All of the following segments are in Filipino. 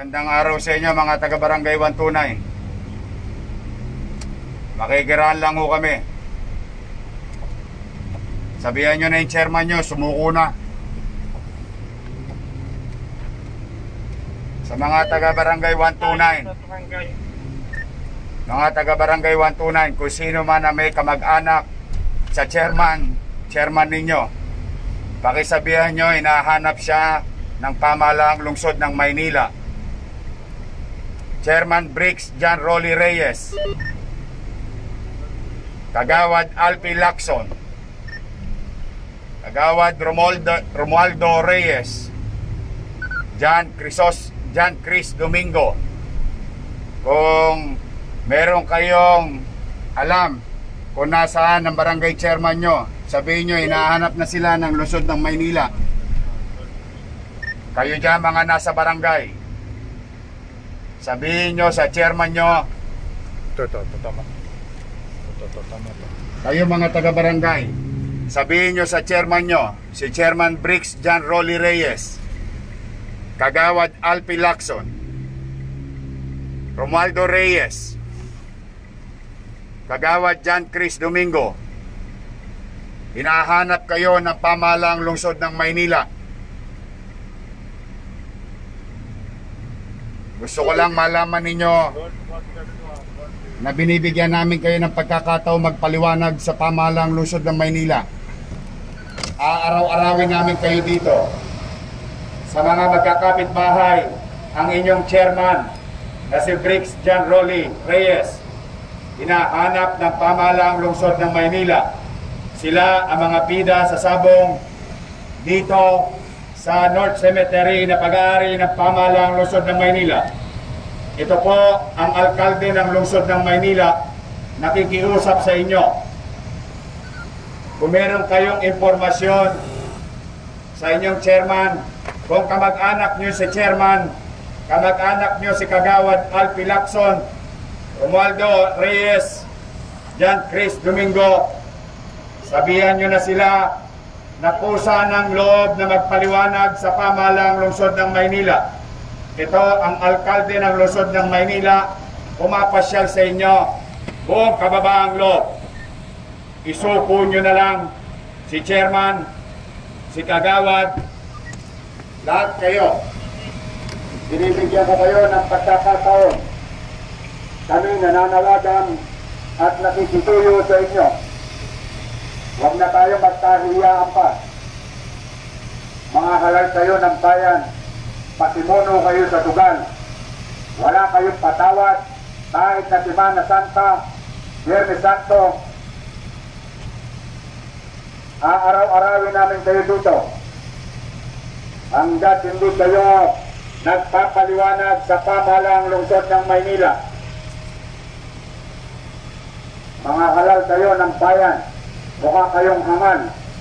Magandang araw sa inyo mga taga-Barangay 129. Makikiraan lang ho kami. Sabihan nyo na yung chairman nyo, sumuko na. Sa mga taga-Barangay 129, mga taga-Barangay 129, kung sino man na may kamag-anak sa chairman ninyo, pakisabihan nyo, hinahanap siya ng pamahalaang lungsod ng Maynila. Chairman Briggs John Rolly Reyes, Kagawad Alpi Lacson, Kagawad Romualdo Reyes, John Chris Domingo. Kung meron kayong alam kung nasaan ang barangay chairman nyo, sabihin nyo, hinahanap na sila ng lungsod ng Maynila. Kayo dyan mga nasa barangay, sabihin nyo sa chairman nyo, tama. Kayo mga taga-barangay, sabihin nyo sa chairman nyo, si Chairman Briggs John Rolly Reyes, Kagawad Alpi Lacson, Romualdo Reyes, Kagawad John Chris Domingo, hinahanap kayo ng pamahalaang lungsod ng Maynila. Gusto ko lang malaman ninyo na binibigyan namin kayo ng pagkakataon magpaliwanag sa pamahalaang lungsod ng Maynila. Aaraw-arawin namin kayo dito. Sa mga magkakapit-bahay, ang inyong chairman na si Briggs John Rolly Reyes, hinahanap ng pamahalaang lungsod ng Maynila. Sila ang mga pida sa sabong dito sa North Cemetery na pag-aari ng pamahalaang lungsod ng Maynila. Ito po ang alkalde ng lungsod ng Maynila, nakikiusap sa inyo. Kung meron kayong impormasyon sa inyong chairman, kung kamag-anak nyo si chairman, kamag-anak nyo si Kagawad Alpi Lacson, Romualdo Reyes, John Chris Domingo, sabihan nyo na sila na kusa ng loob na magpaliwanag sa pamahalaang lungsod ng Maynila. Ito ang alkalde ng lungsod ng Maynila, pumapasyal sa inyo, buong kababaang loob. Isuko nyo na lang si chairman, si Kagawad, lahat kayo. Binibigyan ko kayo ng pagkakataon. Kami nananawagan at nakikituyo sa inyo. Huwag na tayo magkahiyaan pa. Mga halal kayo ng bayan, pasimuno kayo sa tugal. Wala kayong patawad kahit na Semana Santa, Biyernes Santo. Aaraw-arawin namin kayo dito. Hanggat hindi kayo nagpapaliwanag sa pamahalaang lungsod ng Maynila. Mga halal kayo ng bayan, mukha kayong hangal.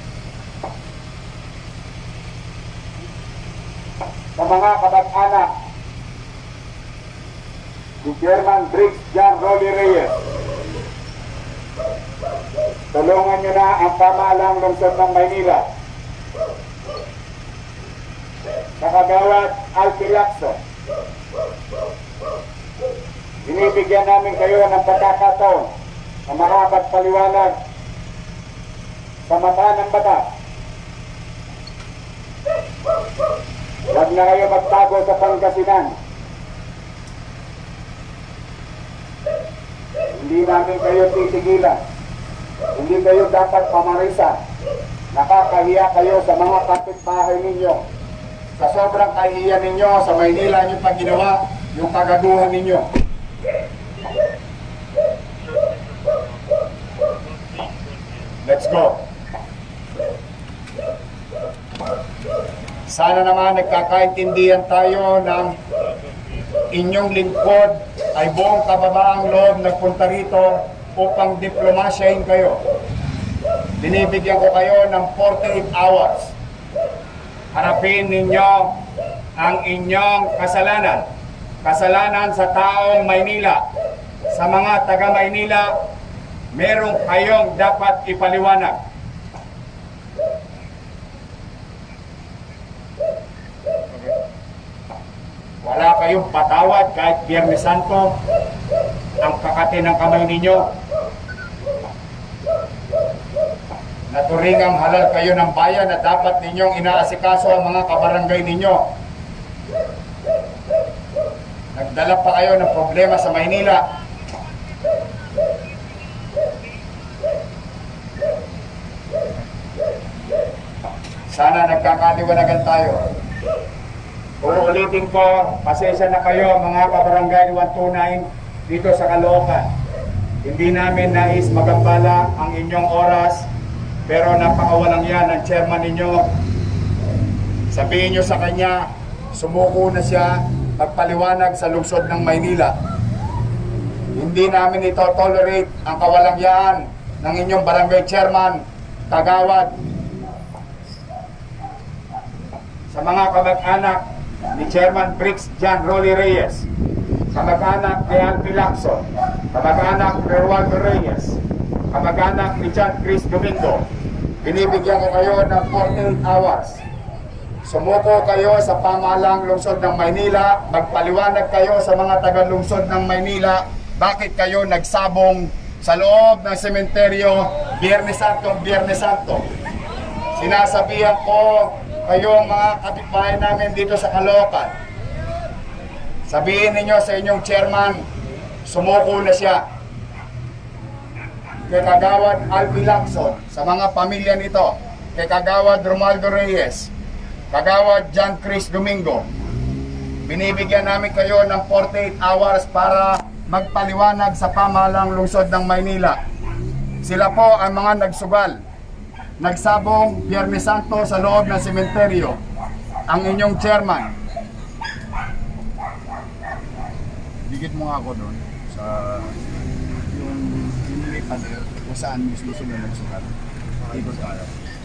Sa mga kamag-anak, si Chairman Briggs John Rolly Reyes, tulungan nyo na ang pamahalaang lungsod ng Maynila. Sa Kagawad Alpi Lacson, binibigyan namin kayo ng pagkakataon na makapagpaliwanag sa mata ng bata. Huwag na kayo magtago sa Pangasinan. Hindi namin kayo titigilan. Hindi kayo dapat pamarisa. Nakakahiya kayo sa mga kapitbahay ninyo. Sa sobrang kahiya ninyo, sa Maynila nyo pag ginawa, yung kagaduhan ninyo. Let's go. Sana naman nagkakaintindihan tayo ng inyong lingkod ay buong kababaang loob nagpunta rito upang diplomasyahin kayo. Binibigyan ko kayo ng 48 hours. Harapin ninyo ang inyong kasalanan. Kasalanan sa taong Maynila. Sa mga taga Maynila, meron kayong dapat ipaliwanag. Wala kayong patawad kahit Biyernes Santo ang kakati ng kamay ninyo. Naturingang halal kayo ng bayan na dapat ninyong inaasikaso ang mga kabarangay ninyo. Nagdala pa kayo ng problema sa Maynila. Sana nagkakaliwanagan tayo. Uulitin ko, pasensya na kayo mga kabarangay 129 dito sa Caloocan. Hindi namin nais magambala ang inyong oras, pero napakawalang yan ng chairman ninyo. Sabihin nyo sa kanya, sumuko na siya magpaliwanag sa lungsod ng Maynila. Hindi namin ito tolerate ang kawalangyaan ng inyong barangay chairman, kagawad. Sa mga kamag-anak ni Chairman Brix John Rolly Reyes, kamag-anak ni Alpi Lacson, kamag-anak ni Romualdo Reyes, kamag-anak ni John Chris Domingo, binibigyan ko kayo ng 48 hours. Sumuko kayo sa pamahalang lungsod ng Maynila, magpaliwanag kayo sa mga taga-lungsod ng Maynila, bakit kayo nagsabong sa loob ng sementeryo Biyernes Santo. Sinasabihan ko kayong mga kapitbahay namin dito sa Caloocan, sabihin ninyo sa inyong chairman, sumuko na siya. Kay Kagawad Alpi Lacson, sa mga pamilya nito, kay Kagawad Romualdo Reyes, Kagawad John Chris Domingo, binibigyan namin kayo ng 48 hours para magpaliwanag sa pamahalang lungsod ng Maynila. Sila po ang mga nagsugal, nagsabong Biyernes Santo sa loob ng sementeryo. Ang inyong chairman. Digit mo nga ako doon sa yung pader kung saan mismo sila nagsukat. Ikot tayo.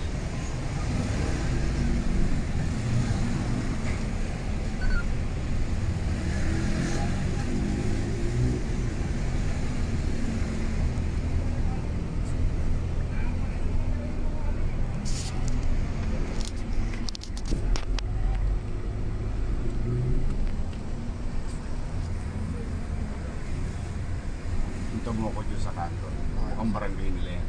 Ito mo ko dyan sa kanto. Ang barangay nila yan.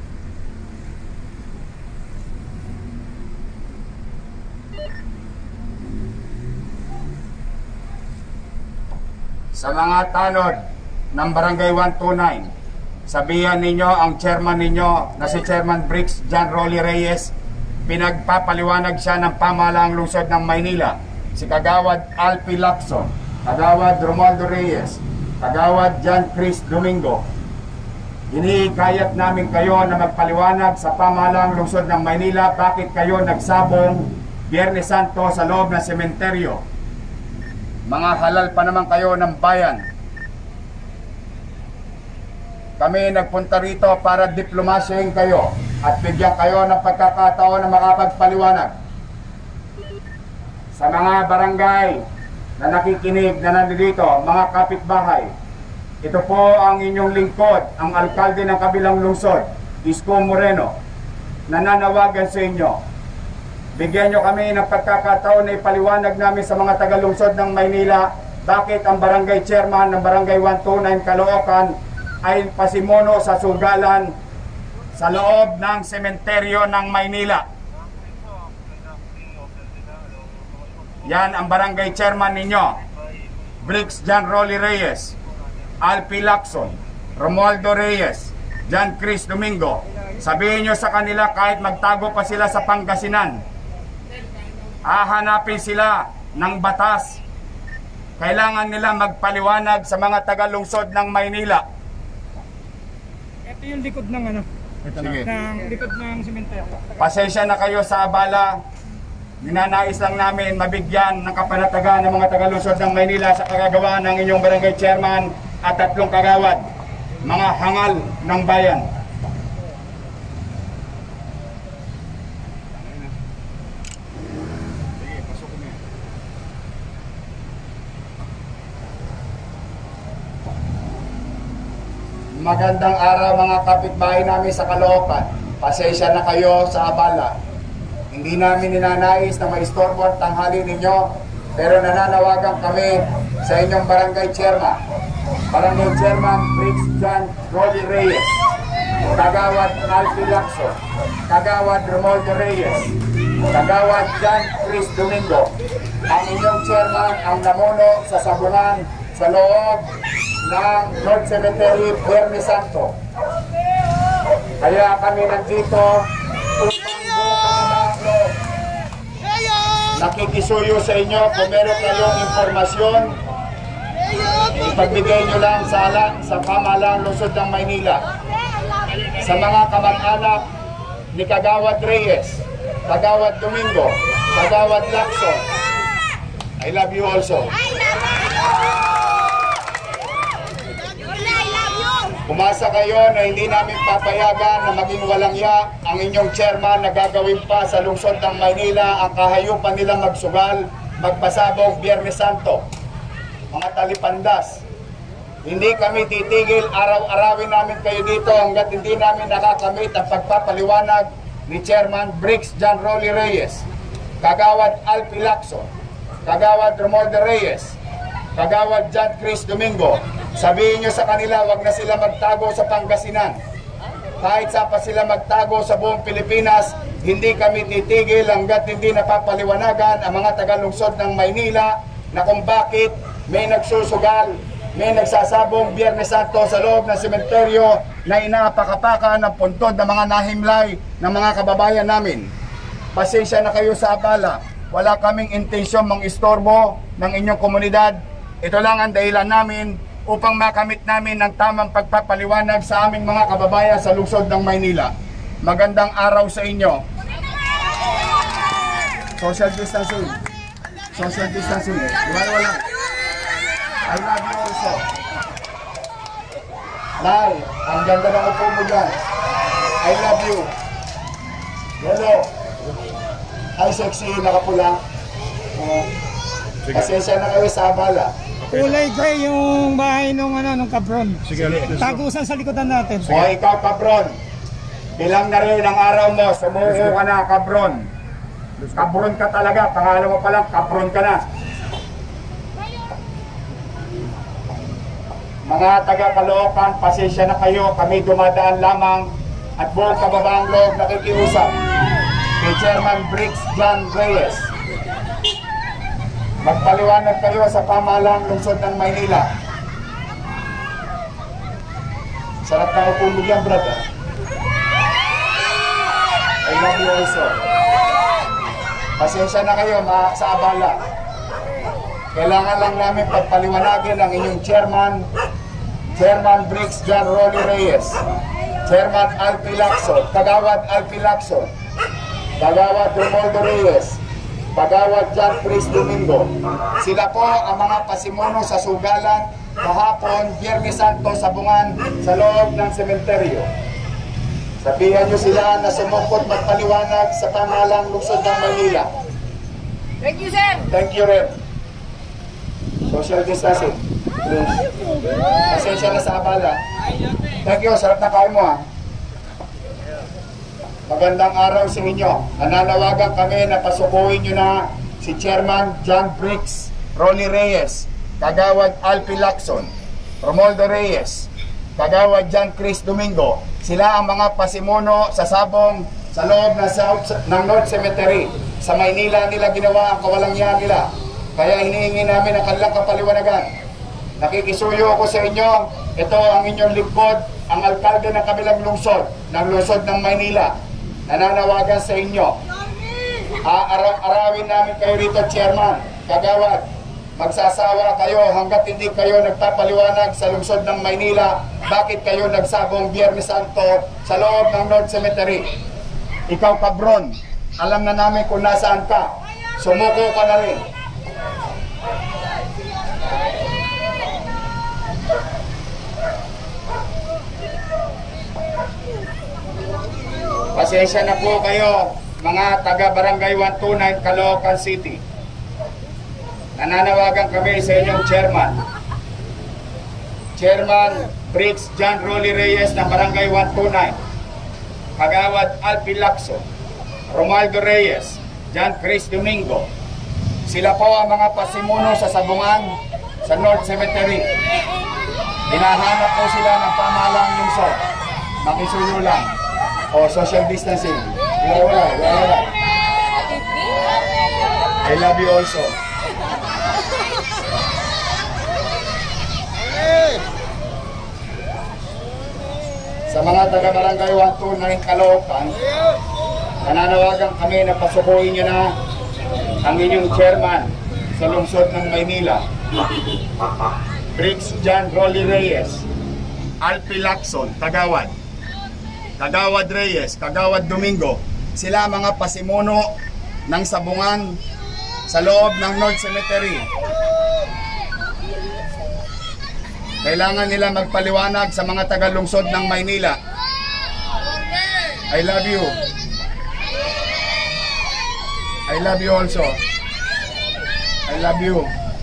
Sa mga tanod ng Barangay 129, sabihan ninyo ang chairman ninyo na si Chairman Brix John Rolly Reyes, pinagpapaliwanag siya ng pamahalaang lungsod ng Maynila. Si Kagawad Alpi Lacson, Kagawad Romualdo Reyes, Kagawad John Chris Domingo, hinihikayat namin kayo na magpaliwanag sa pamahalaang lungsod ng Maynila bakit kayo nagsabong Biyernes Santo sa loob ng sementeryo. Mga halal pa naman kayo ng bayan. Kami nagpunta rito para diplomasyahin kayo at bigyan kayo ng pagkakataon na makapagpaliwanag. Sa mga barangay na nakikinig na nandito, mga kapitbahay, ito po ang inyong lingkod, ang alkalde ng kabilang lungsod, Isko Moreno, nananawagan sa inyo. Bigyan nyo kami ng pagkakataon na ipaliwanag namin sa mga taga-lungsod ng Maynila bakit ang barangay chairman ng Barangay 129 Caloocan ay pasimono sa sugalan sa loob ng sementeryo ng Maynila. Yan ang barangay chairman ninyo, Brix John Rolly Reyes, Alpi Lacson, Romualdo Reyes, John Chris Domingo. Sabihin nyo sa kanila kahit magtago pa sila sa Pangasinan, hahanapin sila ng batas. Kailangan nila magpaliwanag sa mga taga-lungsod ng Maynila. Ito yung likod ng ano? Sige. Ng likod ng sementeryo. Pasensya na kayo sa abala. Ninanais lang namin mabigyan ng kapanatagan ng mga taga-lungsod ng Maynila sa kagagawa ng inyong barangay chairman at 3 kagawad, mga hangal ng bayan. Magandang araw mga kapitbahay namin sa Caloocan. Pasensya na kayo sa abala. Hindi namin ninanais na maistorbo ang tanghali ninyo, pero nananawagan kami sa inyong barangay chairman. Barangay Chairman Briggs John Rolly Reyes, Kagawad Alfie Lacson, Kagawad Romualdo Reyes, Kagawad John Chris Domingo. Ang inyong chairman ang namuno sa sabungan sa loob ng North Cemetery, Biyernes Santo. Kaya kami nandito upang buong nakikisuyo sa inyo kung meron kayong impormasyon, ipagbigay nyo lang sa pamahalang lungsod ng Maynila. Sa mga kamag-anak ni Kagawad Reyes, Kagawad Domingo, Kagawad Lacson, I love you also. Umasa kayo na hindi namin papayagan na maging walang ya ang inyong chairman na gagawin pa sa lungsod ng Maynila ang kahayupan nilang magsugal, magpasabog Biyernes Santo. Mga talipandas, hindi kami titigil, araw-arawin namin kayo dito hanggat hindi namin nakakamit ang pagpapaliwanag ni Chairman Briggs John Rolly Reyes, Kagawad Alfie Lacson, Kagawad Romualdo Reyes, Kagawad John Chris Domingo. Sabihin nyo sa kanila, wag na sila magtago sa Pangasinan. Kahit saan pa sila magtago sa buong Pilipinas, hindi kami titigil hanggat hindi napapaliwanagan ang mga tagalungsod ng Maynila na kung bakit may nagsusugal, may nagsasabong Biyernes Santo sa loob ng sementeryo na inapakapakan ng puntod ng mga nahimlay ng mga kababayan namin. Pasensya na kayo sa abala. Wala kaming intensyon mang-istorbo ng inyong komunidad. Ito lang ang dahilan namin upang makamit namin ang tamang pagpapaliwanag sa aming mga kababayan sa lungsod ng Maynila. Magandang araw sa inyo. Social distancing. Social distancing. Wala. I love you also. Nay, ang ganda ng upo mo dyan. I love you. Hello. Ay, sexy, nakapula. Pasensya na kayo sa abala. Kulay gray yung bahay nung kabron. Sige, Tagusan sa likodan natin. O ikaw, kabron. Bilang na rin ang araw mo, sumuko ka na, kabron. Kabron ka talaga, pangalan mo palang, kabron ka na. Mga taga-Caloocan, pasensya na kayo, kami dumadaan lamang at buong kababaang loob nakikiusap kay Chairman Briggs John Reyes. Magpaliwanag kayo sa pamahalang lungsod ng Maynila. Sarap na upo mo yan, brother. I love you also. Pasensya na kayo sa abala. Kailangan lang namin pagpaliwanagin ang inyong chairman, Chairman Briggs John Rolly Reyes, Chairman Alfie Lacson, Kagawad Alfie Lacson, Kagawad Romualdo Reyes, Kagawad John Chris Domingo. Sila po ang mga pasimuno sa sugalan kahapon, Biyernes Santo, Sabungan, sa loob ng sementeryo. Sabihan nyo sila na sumukot magpaliwanag sa pamahalang lungsod ng Manila. Thank you, sir! Thank you, Red. Social distancing. Please. Pasensya na sa abala. Thank you, sarap na kain mo ha. Magandang araw sa inyo. Nananawagan kami na pasukuin nyo na si Chairman John Briggs Rolly Reyes, Kagawad Alfie Lacson, Romualdo Reyes, Kagawad John Chris Domingo. Sila ang mga pasimuno sa sabong sa loob ng North Cemetery. Sa Maynila nila ginawa ang kawalangyaan nila. Kaya hinihingi namin ang kanilang kapaliwanagan. Nakikisuyo ako sa inyo. Ito ang inyong lingkod, ang alkalde ng kabilang lungsod, ng lungsod ng Maynila. Nananawagan sa inyo. Aaraw-arawin namin kayo rito, Chairman, Kagawad. Magsasawa kayo hanggat hindi kayo nagpapaliwanag sa lungsod ng Maynila bakit kayo nagsabong Biyernes Santo sa loob ng North Cemetery. Ikaw, kabron, alam na namin kung nasaan ka. Sumuko ka na rin. Pasensya na po kayo, mga taga-Barangay 129, Caloocan City. Nananawagan kami sa inyong chairman. Chairman Briggs John Rolly Reyes ng Barangay 129. Kagawad Alfie Lacson, Romualdo Reyes, John Chris Domingo. Sila po ang mga pasimuno sa sabungan sa North Cemetery. Hinahanap po sila ng pamahalang lungsod. Makisuyo lang. O social distancing. Wala. I love you also. Sa mga taga-barangay 129 Caloocan, nananawagan kami na pasukuin nyo na ang inyong chairman sa lungsod ng Maynila, Briggs John Rolly Reyes, Alpi Lacson, Kagawad Reyes, Kagawad Domingo. Sila mga pasimuno ng sabungan sa loob ng North Cemetery. Kailangan nila magpaliwanag sa mga taga-lungsod ng Maynila. I love you. I love you also. I love you.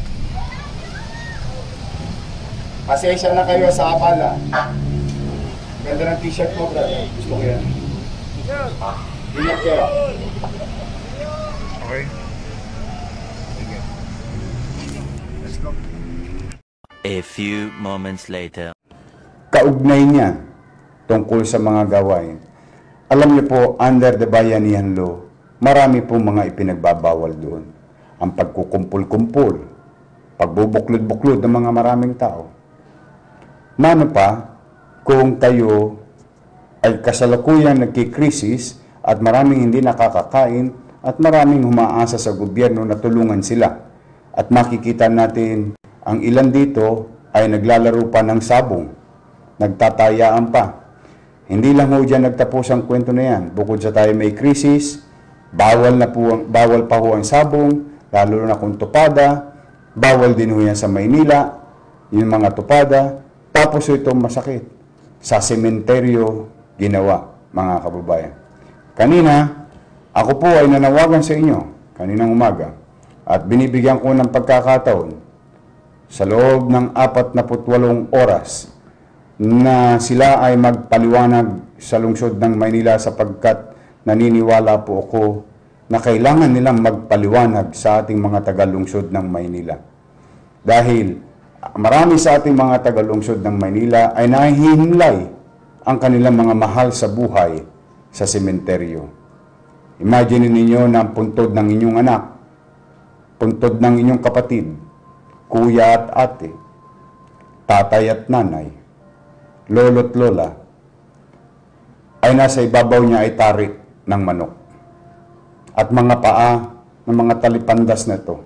Pasensya na kayo sa abala. Ganda ng t-shirt mo, brother. Gusto ko yan. Ingat kayo. Okay. Sige. Let's go. A few moments later. Kaugnay niya tungkol sa mga gawain. Alam niyo po, under the Bayanihan Law, marami pong mga ipinagbabawal doon. Ang pagkukumpul-kumpul, pagbubuklod-buklod ng mga maraming tao. Mano pa, kung tayo ay kasalukuyang nagkikrisis at maraming hindi nakakakain at maraming humaasa sa gobyerno na tulungan sila. At makikita natin ang ilan dito ay naglalaro pa ng sabong, nagtatayaan pa. Hindi lang ho dyan nagtapos ang kwento na yan. Bukod sa tayo may krisis, bawal pa ho ang sabong, lalo na kung tupada, bawal din ho yan sa Maynila, yung mga tupada. Tapos ito masakit, sa sementeryo ginawa, mga kababayan. Kanina, ako po ay nanawagan sa inyo, kaninang umaga, at binibigyan ko ng pagkakataon sa loob ng 48 oras na sila ay magpaliwanag sa lungsod ng Maynila sapagkat naniniwala po ako na kailangan nilang magpaliwanag sa ating mga taga-lungsod ng Maynila. Dahil marami sa ating mga taga-lungsod ng Maynila ay nahihimlay ang kanilang mga mahal sa buhay sa sementeryo. Imagine ninyo na ang puntod ng inyong anak, puntod ng inyong kapatid, kuya at ate, tatay at nanay, lolo't lola, ay nasa ibabaw niya ay tarik ng manok at mga paa ng mga talipandas na ito.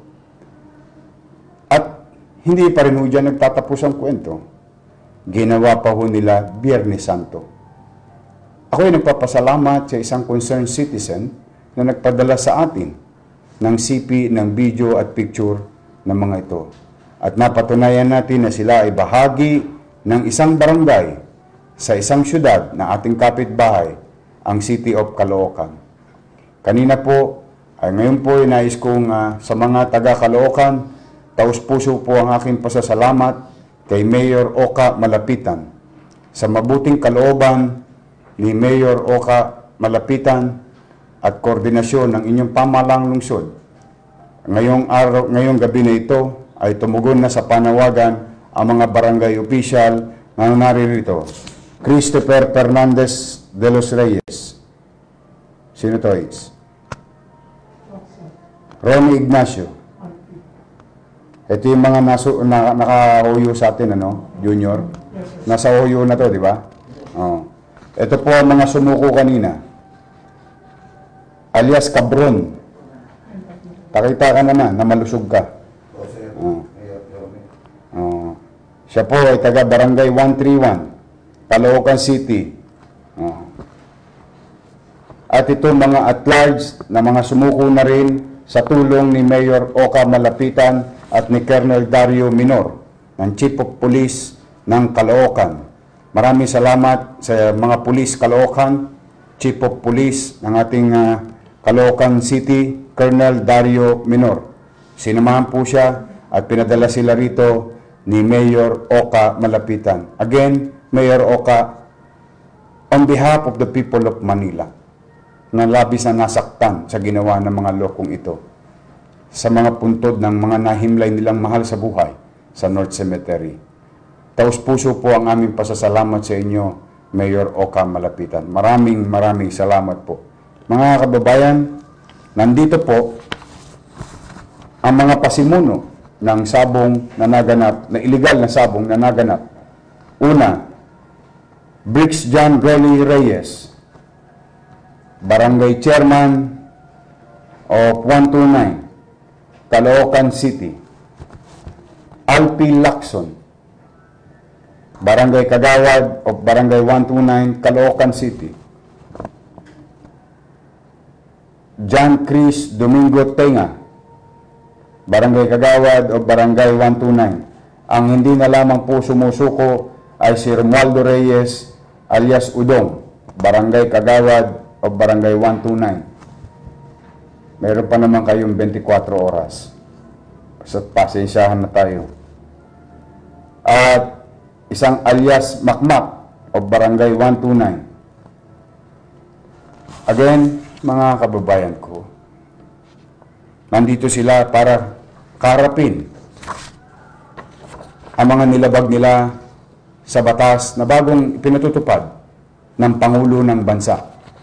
At hindi pa rin ho dyan nagtatapos ang kwento. Ginawa pa ho nila Biyernes Santo. Ako ay nagpapasalamat sa isang concerned citizen na nagpadala sa atin ng CP, ng video at picture ng mga ito. At napatunayan natin na sila ay bahagi ng isang barangay sa isang syudad na ating kapitbahay, ang City of Caloocan. Kanina po, ngayon po ay nais kong sa mga taga-Caloocan, taus-puso po ang aking pasasalamat kay Mayor Oka Malapitan sa mabuting kalooban ni Mayor Oka Malapitan at koordinasyon ng inyong pamahalang lungsod. Ngayong gabi na ito ay tumugon na sa panawagan ang mga barangay official na naririto. Christopher Fernandez de los Reyes. Sino to? Ronnie Ignacio. Ito yung mga nakahuyo sa atin, Junior. Nasa huyo na to, di ba? Oh. Ito po ang mga sumuko kanina. Alias Cabron. Pakita ka naman na malusog ka. Siya po ay taga Barangay 131, Caloocan City. At ito mga at-large na mga sumuko na rin sa tulong ni Mayor Oka Malapitan at ni Colonel Dario Minor, ng Chief of Police ng Caloocan. Maraming salamat sa mga pulis Caloocan, Chief of Police ng ating Caloocan City, Colonel Dario Minor. Sinamahan po siya at pinadala sila rito ni Mayor Oka Malapitan. Again, Mayor Oka, on behalf of the people of Manila, na labis na nasaktan sa ginawa ng mga lokong ito, sa mga puntod ng mga nahimlay nilang mahal sa buhay, sa North Cemetery. Taos puso po ang aming pasasalamat sa inyo, Mayor Oka Malapitan. Maraming salamat po. Mga kababayan, nandito po ang mga pasimuno ng sabong na naganap, na illegal na sabong na naganap. Una, Briggs John Rolly Reyes, Barangay Chairman of 129, Caloocan City. Alpi Lacson, Barangay Kagawad of Barangay 129, Caloocan City. John Chris Domingo Tenga, Barangay Kagawad of Barangay 129. Ang hindi na lamang po sumusuko ay si Romualdo Reyes alias Udong, Barangay Kagawad of Barangay 129. Meron pa naman kayong 24 oras. Basta pasensyahan na tayo. At isang alias Makmak of Barangay 129. Again, mga kababayan ko, nandito sila para karapin ang mga nilabag nila sa batas na bagong pinatutupad ng Pangulo ng Bansa.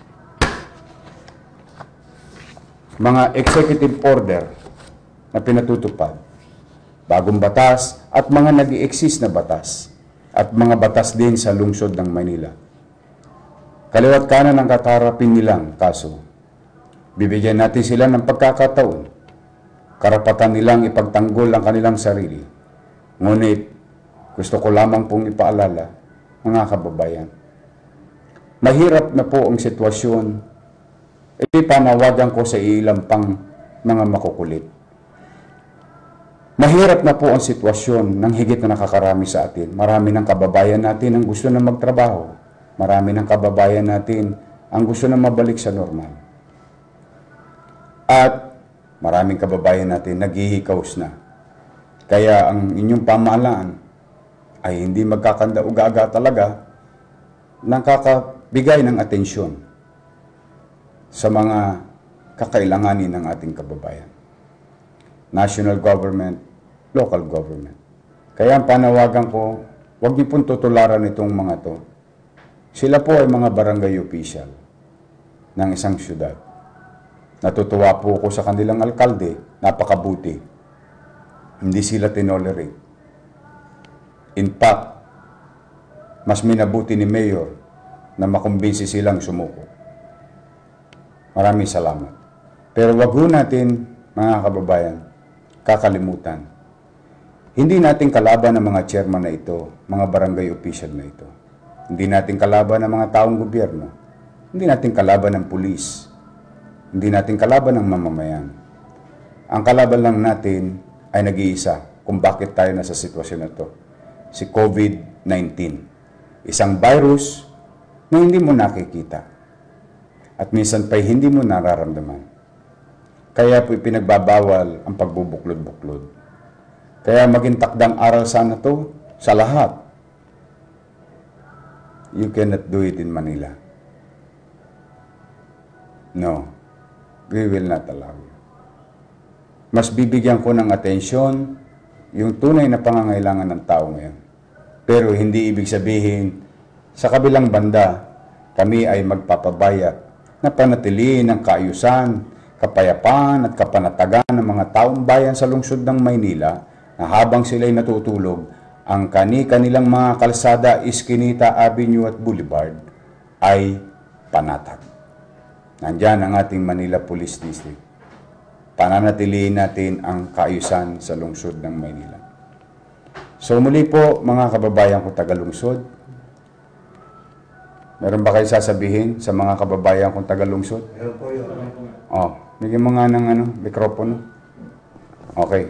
Mga executive order na pinatutupad, bagong batas at mga nag-i-exist na batas at mga batas din sa lungsod ng Maynila. Kaliwat kanan ang katarapin nilang kaso. Bibigyan natin sila ng pagkakataon, karapatan nilang ipagtanggol ang kanilang sarili. Ngunit, gusto ko lamang pong ipaalala, mga kababayan, mahirap na po ang sitwasyon. Ipanawagan ko sa ilang pang mga makukulit. Mahirap na po ang sitwasyon ng higit na nakakarami sa atin. Marami ng kababayan natin ang gusto na magtrabaho. Marami ng kababayan natin ang gusto na mabalik sa normal. At maraming kababayan natin naghihikaos na. Kaya ang inyong pamahalaan ay hindi magkakanda-ugaga talaga nakakabigay ng atensyon sa mga kakailanganin ng ating kababayan. National government, local government. Kaya ang panawagan ko, huwag niyo pong tutularan itong mga to. Sila po ay mga barangay official ng isang syudad. Natutuwa po ako sa kanilang alkalde, napakabuti. Hindi sila tinolerate. In fact, mas minabuti ni Mayor na makumbinsi silang sumuko. Maraming salamat. Pero wag ho natin, mga kababayan, kakalimutan. Hindi natin kalaban ang mga chairman na ito, mga barangay official na ito. Hindi natin kalaban ang mga taong gobyerno. Hindi natin kalaban ng pulis. Hindi natin kalaban ng mamamayan. Ang kalaban lang natin ay nag-iisa kung bakit tayo nasa sitwasyon na ito. Si COVID-19. Isang virus na hindi mo nakikita. At minsan pa'y hindi mo nararamdaman. Kaya po ipinagbabawal ang pagbubuklod-buklod. Kaya maging takdang aral sana to sa lahat. You cannot do it in Manila. No, we will not allow you. Mas bibigyan ko ng atensyon yung tunay na pangangailangan ng tao ngayon. Pero hindi ibig sabihin, sa kabilang banda, kami ay magpapabayat na panatiliin ang kaayusan, kapayapaan at kapanatagan ng mga taong bayan sa lungsod ng Maynila na habang sila'y natutulog, ang kani-kanilang mga kalsada, Iskinita Avenue at Boulevard ay panatag. Nandyan ang ating Manila Police District. Pananatiliin natin ang kaayusan sa lungsod ng Maynila. So muli po, mga kababayan ko taga-lungsod, meron ba kayo sasabihin sa mga kababayan kong taga-lungsod? Meron po yun. Oh, bigyan mo nga ng mikropono. Okay.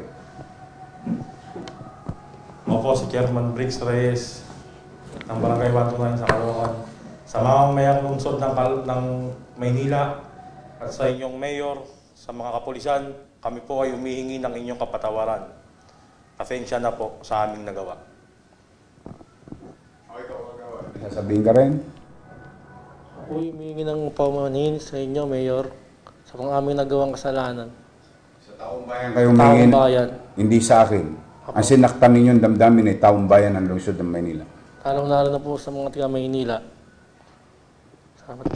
Ako po si Chairman Briggs Reyes ng Barangay 129 sa Caloocan. Sa mamamayang lungsod ng Maynila at sa inyong mayor, sa mga kapulisan, kami po ay humihingi ng inyong kapatawaran. Pasensya na po sa aming nagawa. Sasabihin ka rin? Ako humihingi ng paumanhin sa inyo, Mayor, sa mga aming nagawang kasalanan. Sa taong bayan kayo humingi, Taong bayan. hindi sa akin. Ang sinaktan ninyong damdamin ay taong bayan ng lungsod ng Maynila. Lalong-lalo na po sa mga taga Maynila. Salamat.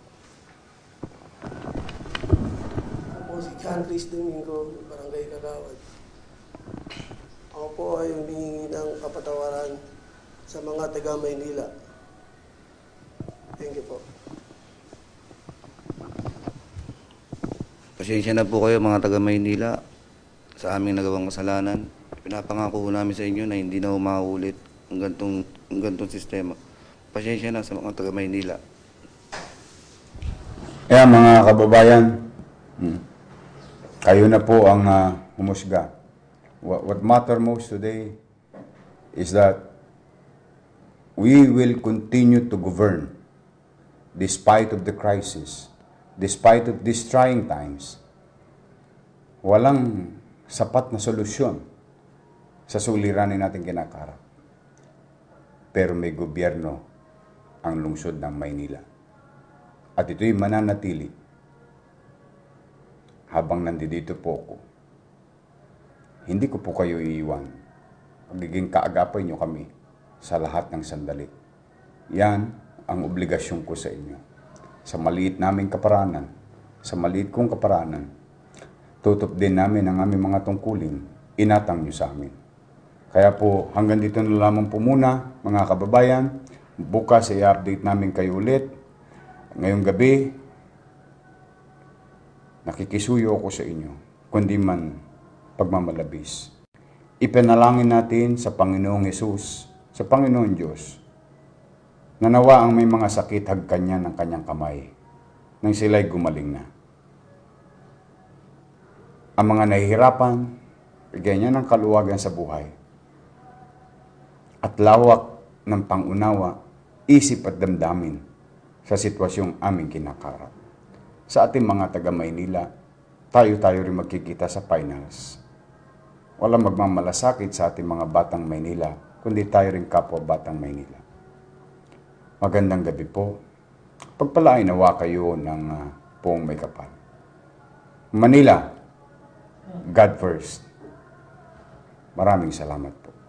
Ako si John Chris Domingo, Barangay Kagawad. Ako po ay humingi ng kapatawaran sa mga taga Maynila. Thank you po. Pasensya na po kayo mga taga Maynila sa aming nagawang kasalanan. Pinapangako namin sa inyo na hindi na umaulit ang gantong sistema. Pasensya na sa mga taga Maynila. Kaya mga kababayan, kayo na po ang humusga. What matter most today is that we will continue to govern despite of the crisis, despite of these trying times. Walang sapat na solusyon sa suliranin natin kinakarap. Pero may gobyerno ang lungsod ng Maynila. At ito'y mananatili habang nandito po ako. Hindi ko po kayo iiwan. Magiging kaagapay nyo kami sa lahat ng sandali. Yan ang obligasyon ko sa inyo. Sa maliit naming kaparanan, sa maliit kong kaparanan, tutup din namin ang aming mga tungkulin, inatang nyo sa amin. Kaya po, hanggang dito na lamang po muna, mga kababayan. Bukas i-update namin kayo ulit. Ngayong gabi, nakikisuyo ako sa inyo, kundi man pagmamalabis. Ipanalangin natin sa Panginoong Hesus, sa Panginoon Diyos, na nawa ang may mga sakit hagkan niya ng kanyang kamay, nang sila'y gumaling na. Ang mga nahihirapan, bigyan niya ng kaluwagan sa buhay, at lawak ng pangunawa, isip at damdamin sa sitwasyong aming kinakarap. Sa ating mga taga Maynila, tayo rin magkikita sa finals. Walang magmamalasakit sa ating mga batang Maynila, kundi tayo rin kapwa batang Maynila. Magandang gabi po. Pagpalain nawa kayo ng poong may kapal. Manila, God first. Maraming salamat po.